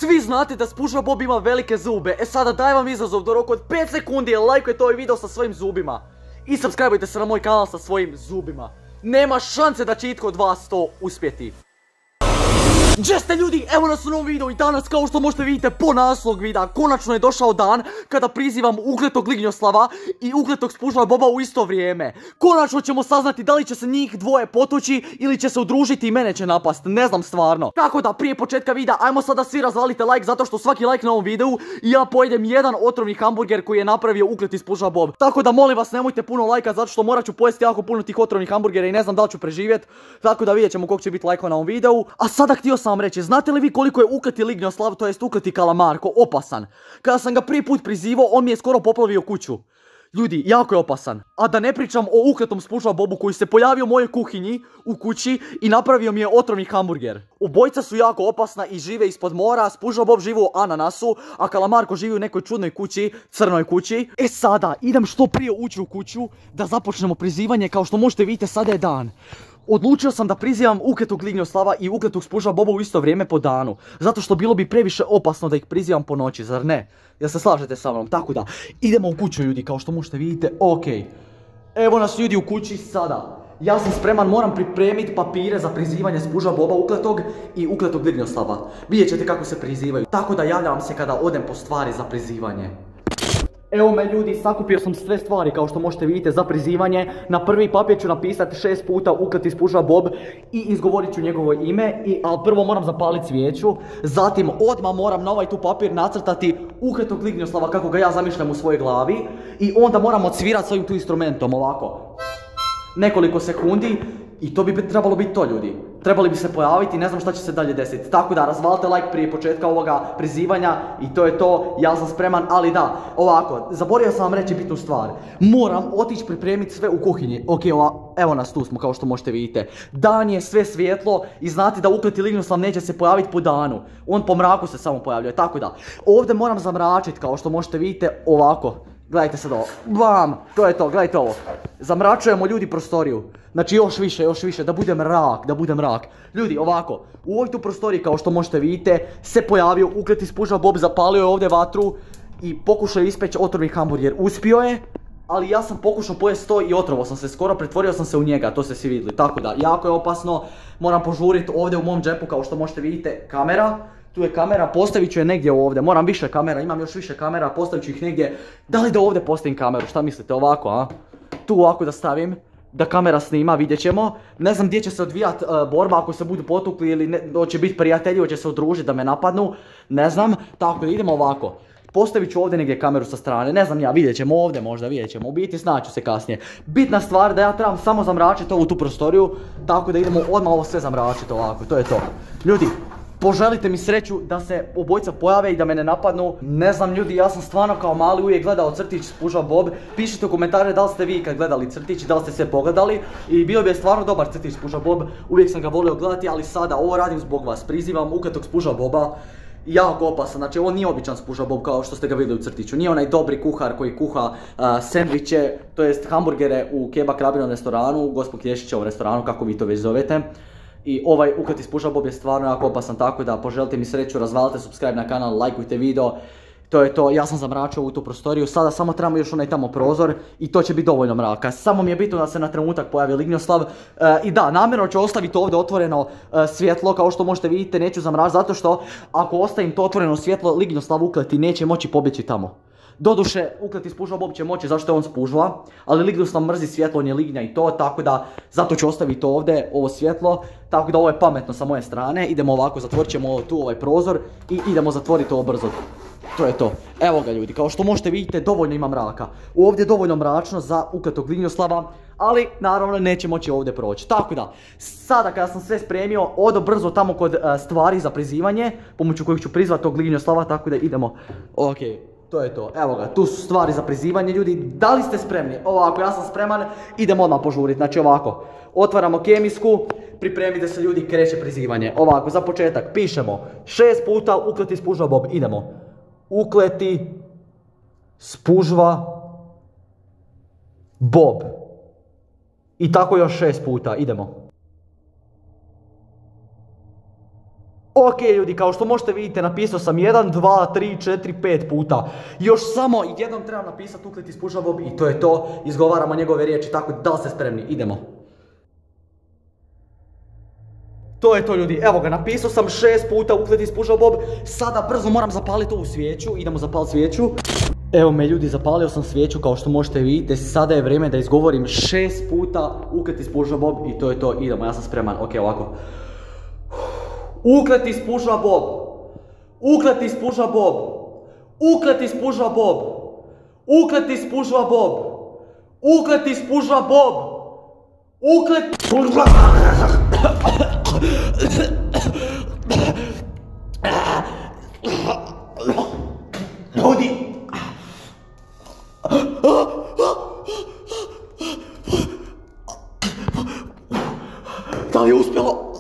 Svi znate da Spužva Bob ima velike zube. E sada dajem vam izazov do roku od 5 sekundi, lajkujte ovaj video sa svojim zubima. I subscribeujte se na moj kanal sa svojim zubima. Nema šanse da će itko od vas to uspjeti. Gdje ste ljudi, evo nas u novom videu i danas kao što možete vidjeti po naslovu videa konačno je došao dan kada prizivam ukletog Lignjoslava i ukletog Spužva Boba u isto vrijeme. Konačno ćemo saznati da li će se njih dvoje potući ili će se udružiti i mene će napast, ne znam stvarno. Tako da prije početka videa ajmo sada svi razvalite like zato što svaki like na ovom videu i ja pojedem jedan otrovni hamburger koji je napravio ukleti Spužva Bob. Tako da molim vas nemojte puno lajka zato što morat ću pojesti jako puno tih otrovnih hamburgera i ne znam da li ću preživjeti. Tako da vidjet ćemo koliko će biti lajkova na ovom videu. A sada htio sam vam reći, znate li vi koliko je ukleti Lignjoslav, to jest ukleti Kalamarko, opasan? Kada sam ga prvi put prizivao, on mi je skoro poplavio kuću. Ljudi, jako je opasan. A da ne pričam o ukletom Spužva Bobu koji se pojavio u mojoj kuhinji, u kući i napravio mi je otrovni hamburger. Obojica su jako opasna i žive ispod mora, Spužva Bob živi u ananasu, a Kalamarko živi u nekoj čudnoj kući, crnoj kući. E sada, idem što prije ući u kuću da započnemo prizivanje, kao što možete vidjeti sada je dan. Odlučio sam da prizivam ukletog Lignjoslava i ukletog Spužva Boba u isto vrijeme po danu. Zato što bilo bi previše opasno da ih prizivam po noći, zar ne? Jel se slažete sa mnom? Tako da, idemo u kuću ljudi, kao što možete vidjeti, okej. Evo nas ljudi u kući sada. Ja sam spreman, moram pripremiti papire za prizivanje Spužva Boba ukletog i ukletog Lignjoslava. Vidjet ćete kako se prizivaju. Tako da javljam se kada odem po stvari za prizivanje. Evo me ljudi, sakupio sam sve stvari kao što možete vidjeti za prizivanje. Na prvi papir ću napisati 6 puta ukleti Spužva Bob i izgovorit ću njegovo ime. Ali prvo moram zapaliti svijeću. Zatim odmah moram na ovaj tu papir nacrtati ukletog Lignjoslava kako ga ja zamišljam u svojoj glavi. I onda moram odsvirati svojim tu instrumentom ovako. Nekoliko sekundi i to bi trebalo biti to ljudi. Trebali bi se pojaviti i ne znam šta će se dalje desiti. Tako da razvalite like prije početka ovoga prizivanja i to je to, ja sam spreman, ali da, ovako, zaboravio sam vam reći bitnu stvar. Moram otići pripremiti sve u kuhinji. Ok, evo nas tu smo kao što možete vidjeti. Dan je sve svjetlo i znate da ukleti Lignjoslav neće se pojaviti po danu. On po mraku se samo pojavljuje, tako da. Ovdje moram zamračiti kao što možete vidjeti ovako. Gledajte sad ovo, bam, to je to, gledajte ovo. Zamračujemo ljudi prostoriju. Znači još više, da bude mrak. Ljudi, ovako, u ovoj tu prostoriji kao što možete vidjeti se pojavio ukleti Spužva Bob, zapalio je ovdje vatru i pokušao ispeći otrovni hamburger. Uspio je, ali ja sam pokušao pojesti to i otrovo sam se skoro, pretvorio sam se u njega, to ste svi vidjeli. Tako da, jako je opasno, moram požuriti ovdje u mom džepu kao što možete vidjeti kamera. Tu je kamera, postavit ću je negdje ovdje, moram više kamera, imam još više kamera, postavit ću ih negdje. Da li da ovdje postavim kameru, šta mislite, ovako, a? Tu ovako da stavim, da kamera snima, vidjet ćemo. Ne znam gdje će se odvijat borba, ako se budu potukli ili hoće biti prijatelji, hoće se udružiti da me napadnu. Ne znam, tako da idemo ovako. Postavit ću ovdje negdje kameru sa strane, ne znam ja, vidjet ćemo ovdje možda, vidjet ćemo, u biti snaću se kasnije. Bitna stvar da ja trebam samo zamračiti ovu tu prostoriju, tako da idemo odmah ovo sve zamračiti ovako, to je to. Ljudi, poželite mi sreću da se obojica pojave i da me ne napadnu. Ne znam ljudi, ja sam stvarno kao mali uvijek gledao crtić Spužva Bob. Pišite u komentare da li ste vi kad gledali crtić, da li ste sve pogledali. I bio bi je stvarno dobar crtić Spužva Bob, uvijek sam ga volio gledati, ali sada ovo radim zbog vas. Prizivam ukletog Spužva Boba. Jako opasan, znači on nije običan Spužva Bob kao što ste ga vidjeli u crtiću. Nije onaj dobri kuhar koji kuha sendviče, to jest hamburgere u Kebab Krabinom restoranu, Gospon Klješićevom restoranu, kako vi to već zovete. I ovaj ukleti Spužva Bob je stvarno jako opasan, tako da poželite mi sreću, razvalite subscribe na kanal, lajkujte video. To je to, ja sam zamračio ovu tu prostoriju, sada samo trebamo još onaj tamo prozor i to će biti dovoljno mraka. Samo mi je bitno da se na trenutak pojavi Lignjoslav. I da, namjerno ću ostaviti ovdje otvoreno svjetlo, kao što možete vidjeti, neću zamračiti zato što ako ostavim to otvoreno svjetlo, Lignjoslav ukleti neće moći pobjeći tamo. Doduše, ukleti Spužva Bob će moći zašto je on Spužva, ali Lignjoslav mrzi svjetlo, on je lignja i to, tako da zato ću ostaviti ovdje ovo svjetlo, tako da ovo je pametno sa moje strane. Idemo ovako, zatvorit ćemo tu ovaj prozor i idemo zatvoriti ovo brzo. To je to. Evo ga ljudi, kao što možete vidjeti, dovoljno ima mraka. Ovdje je dovoljno mračno za ukletog Lignjoslava, ali naravno neće moći ovdje proći. Tako da, sada kada sam sve spremio, odo brzo tamo kod stvari za prizivanje, pomoću kojih ću prizvati tog Lignjoslava, tako da idemo. Okej. To je to, evo ga, tu su stvari za prizivanje ljudi, da li ste spremni? Ovako, ja sam spreman, idemo odmah požuriti, znači ovako, otvaramo kemijsku, pripremite se ljudi, kreće prizivanje. Ovako, za početak, pišemo 6 puta ukleti Spužva Bob, idemo. Ukleti Spužva Bob. I tako još 6 puta, idemo. Ok ljudi, kao što možete vidjeti, napisao sam 1, 2, 3, 4, 5 puta. Još samo jednom trebam napisati ukleti spuža Bob i to je to. Izgovaramo njegove riječi, tako da li ste spremni? Idemo. To je to ljudi, evo ga, napisao sam 6 puta ukleti spuža Bob. Sada brzo moram zapaliti ovu svijeću, idemo zapaliti svijeću. Evo me ljudi, zapalio sam svijeću kao što možete vidjeti. Sada je vrijeme da izgovorim 6 puta ukleti spuža Bob i to je to, idemo, ja sam spreman, ok, ovako. Ukleti spuža Bob, ukleti spuža Bob, ukleti spuža Bob, ukleti spuža Bob, ukleti spuža Bob, ukleti spuža ljudi. Da li je uspjelo?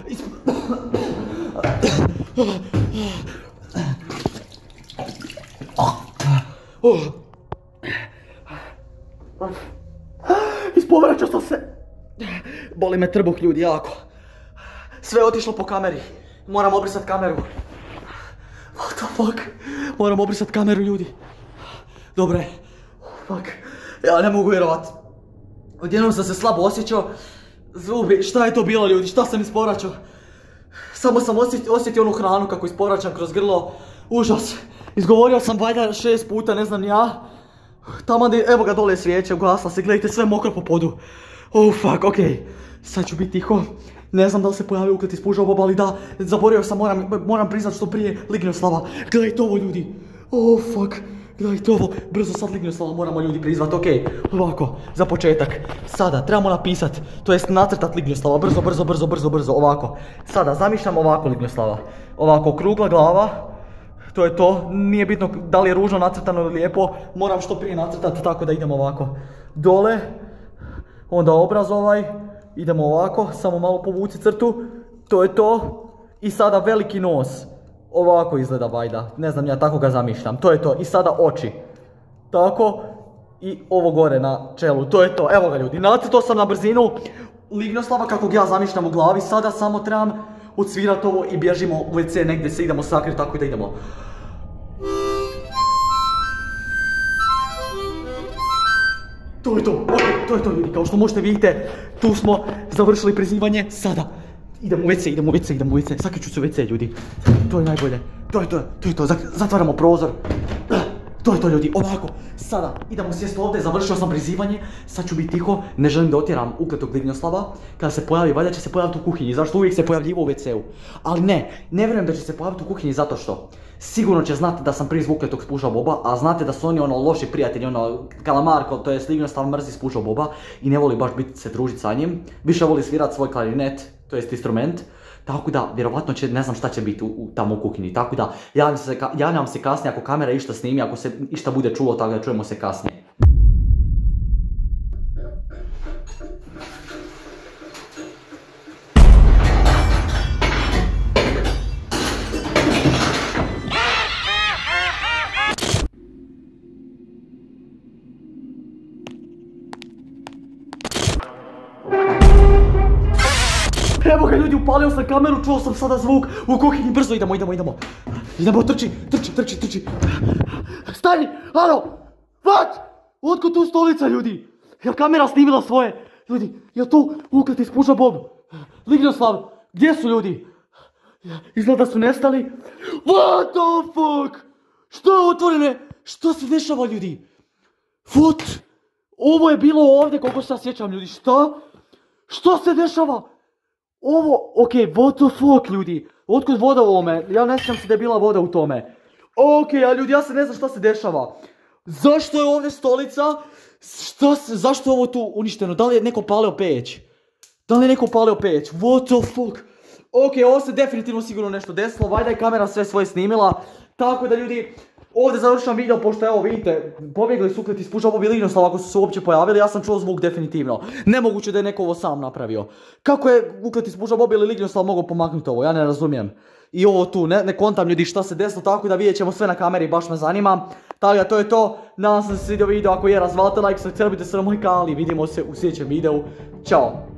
Ispovraćao sam se. Boli me trbuh ljudi, jako. Sve je otišlo po kameri. Moram obrisat kameru. What the fuck? Moram obrisat kameru ljudi. Dobro je. Fuck. Ja ne mogu vjerovat. Odjednom sam se slabo osjećao. Zubi, šta je to bilo ljudi? Šta sam ispovraćao? Samo sam osjetio onu hranu kako ispovraćam kroz grlo. Užas. Izgovorio sam valjda 6 puta, ne znam ja. Tamo evo ga dole svijeće, ugasla se, gledajte, sve mokro po podu. Oh fuck, okej. Sad ću biti tiho. Ne znam da li se pojavio ukleti spuža Bob, ali da, zaboravio sam, moram priznat što prije Lignjoslava. Gledajte ovo ljudi. Oh fuck. Gledajte ovo, brzo sad Lignjoslava moramo ljudi prizvat, okej. Ovako, za početak. Sada, trebamo napisat, to jest nacrtat Lignjoslava, brzo, ovako. Sada, zamišljam ovako Lignjoslava. Ovako, okrugla glava. To je to, nije bitno da li je ružno nacrtano ili lijepo, moram što prije nacrtati, tako da idemo ovako. Dole, onda obraz ovaj, idemo ovako, samo malo povuci crtu, to je to. I sada veliki nos, ovako izgleda vajda, ne znam ja, tako ga zamišljam, to je to. I sada oči, tako, i ovo gore na čelu, to je to. Evo ga ljudi, nacrtao sam na brzinu Lignjoslava kako ja zamišljam u glavi, sada samo trebam odsvirat ovo i bježimo u WC negdje se idemo sakriti, tako da idemo. To je to, ok, to je to ljudi, kao što možete vidite, tu smo završili prizivanje, sada idemo u WC, sakriću se u WC ljudi, to je najbolje, to je to, zatvaramo prozor, to je to ljudi, ovako, sada idemo sjesti ovdje, završio sam prizivanje, sad ću biti tiho, ne želim da otjeram ukletog Lignjoslava, kada se pojavi, valjda će se pojaviti u kuhinji, zašto uvijek se pojavljivo u WC-u, ali ne vjerujem da će se pojaviti u kuhinji zato što sigurno će znati da sam prizvuk ukletog spuža Boba, a znate da su oni ono loši prijatelji, ono Kalamarko, to je Lignjoslav mrzi spuža Boba i ne voli baš biti se družiti sa njim, više voli svirat svoj klarinet, to jest instrument. Tako da, vjerovatno će, ne znam šta će biti tamo u kuhinji, tako da, javljam se kasnije ako kamera išta snimi, ako se išta bude čulo, tako da čujemo se kasnije. Evo ga ljudi, upalio sam kameru, čuo sam sada zvuk u kuhinji, brzo idemo. Idemo, trči. Stani, alo, what? Otkud tu stolica ljudi? Jel kamera snimila svoje? Ljudi, jel tu ukleti spuža Bob? Lignjoslav, gdje su ljudi? Izgleda da su nestali. What the fuck? Što je otvorene? Što se dešava ljudi? What? Ovo je bilo ovdje koliko se ja sjećam ljudi, šta? Što se dešava? Ovo, okej, what the fuck ljudi, otkud voda u ovome, ja ne sjećam se da je bila voda u tome. Okej, a ljudi, ja se ne znam šta se dešava. Zašto je ovdje stolica? Zašto je ovo tu uništeno? Da li je neko palio peć? What the fuck? Okej, ovo se definitivno sigurno nešto desilo, valjda je kamera sve svoje snimila. Tako da ljudi, ovdje završam video, pošto evo vidite, pobjegli su ukleti spuža Bob i Lignjoslav ako su se uopće pojavili, ja sam čuo zvuk definitivno. Nemoguće da je neko ovo sam napravio. Kako je ukleti spuža Bob ili Lignjoslav mogao pomaknuti ovo, ja ne razumijem. I ovo tu, ne kontam ljudi šta se desilo, tako da vidjet ćemo sve na kameri, baš me zanima. Tako da to je to, nadam se da se svidio video, ako je razvalite like, subscribe se na moj kanal i vidimo se u sljedećem videu. Ćao!